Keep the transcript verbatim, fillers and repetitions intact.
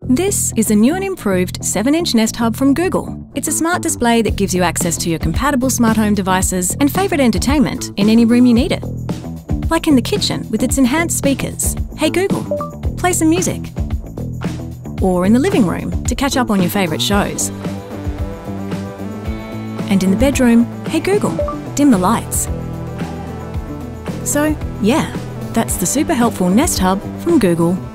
This is a new and improved seven inch Nest Hub from Google. It's a smart display that gives you access to your compatible smart home devices and favourite entertainment in any room you need it. Like in the kitchen with its enhanced speakers, Hey Google, play some music. Or in the living room to catch up on your favourite shows. And in the bedroom, Hey Google, dim the lights. So, yeah, that's the super helpful Nest Hub from Google.